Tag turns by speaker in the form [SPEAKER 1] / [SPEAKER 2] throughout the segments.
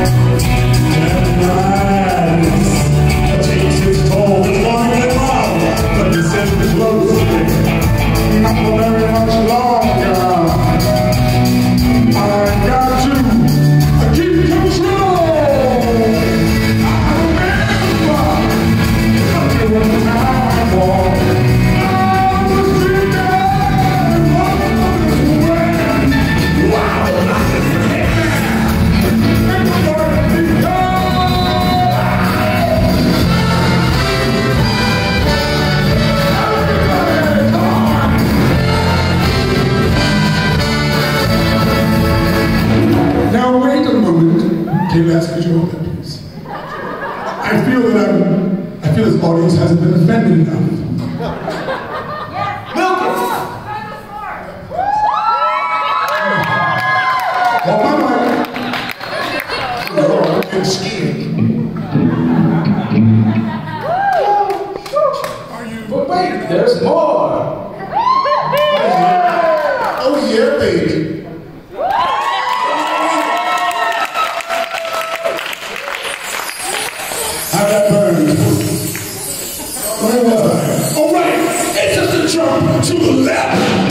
[SPEAKER 1] I feel this audience hasn't been offended enough.
[SPEAKER 2] But wait, there's more.
[SPEAKER 1] Oh yeah, baby. How that burned? Where was I? All right, it's just a jump to the left.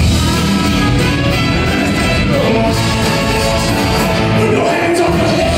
[SPEAKER 1] Put your hands on your head.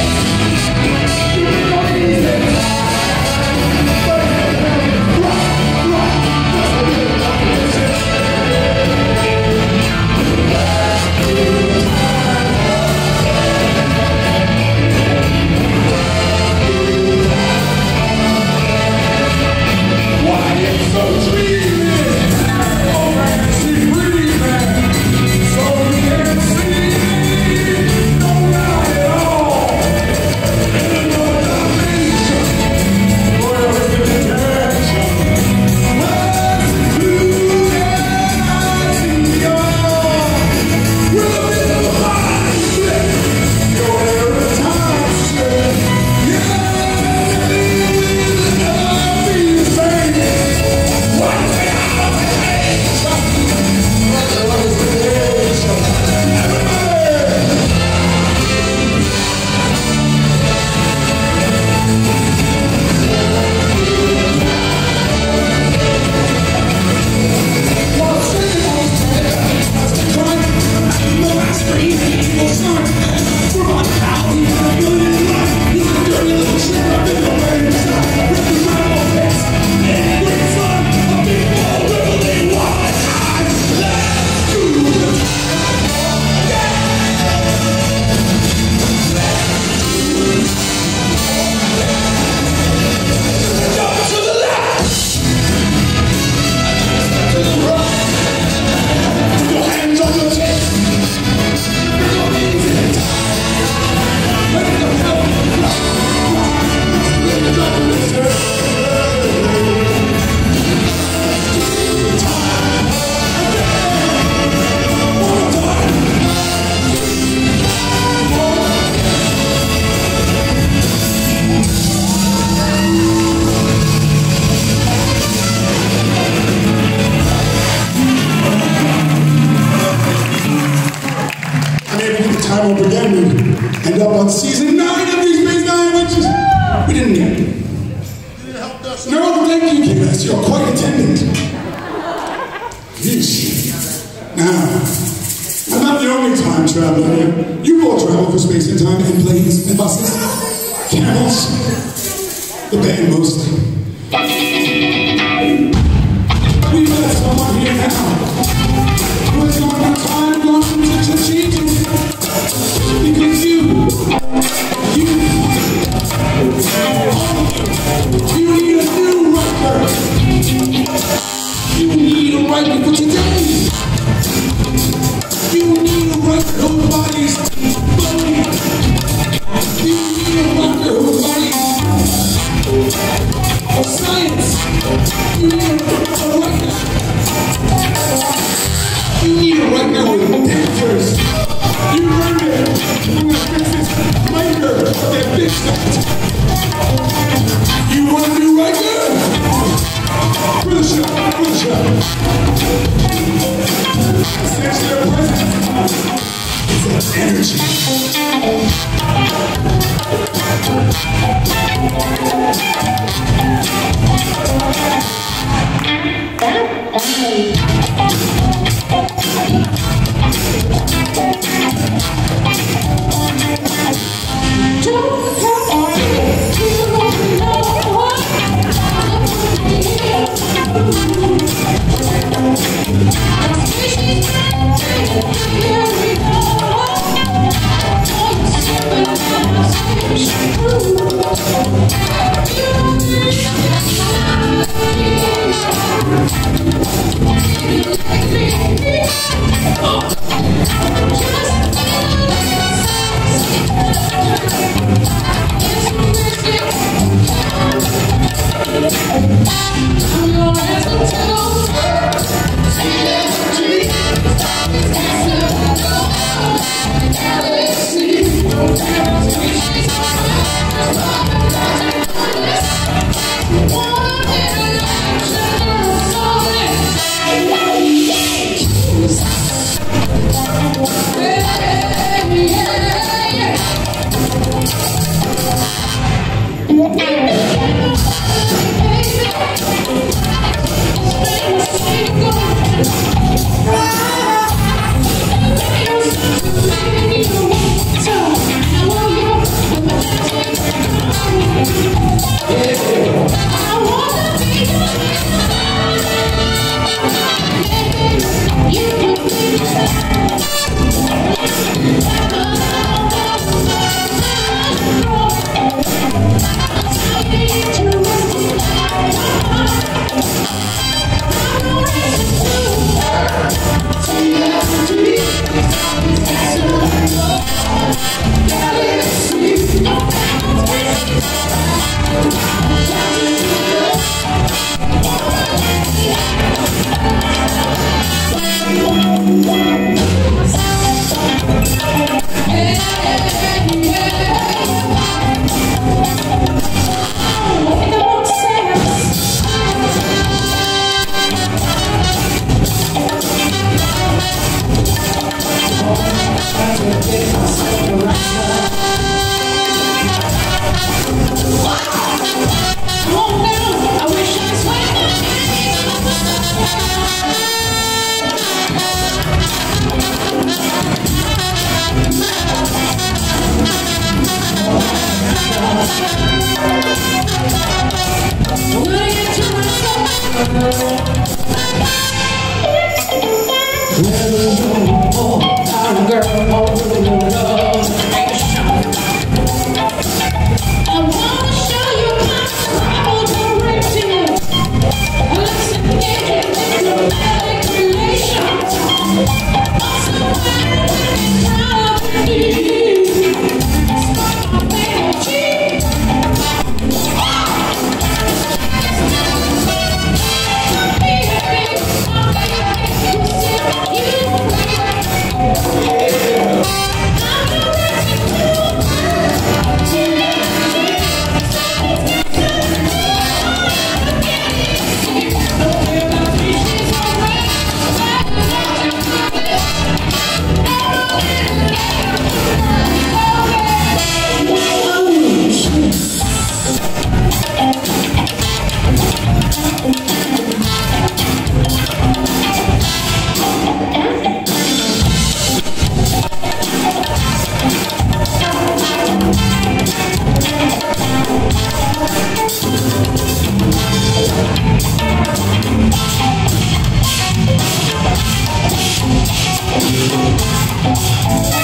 [SPEAKER 1] Time over again, we end up on season 9 of these Big 9 Witches. We didn't get it. No, thank you, Kaylass. You're quite attendant. Yeesh. Now, I'm not the only time traveler here. You all travel for space and time in planes and buses, camels, the band mostly. We got someone here now who is going on time going to change it. Because you need a new record. You need a record for today. You need a record whose body's blowing. You need a record whose body's for science. You need a record. You need a record with dancers. You heard it. From the Princess Maker of that big stuff. You want to do right good? For the show, for the show. Essentially, their presence is an energy.
[SPEAKER 3] We'll be right back.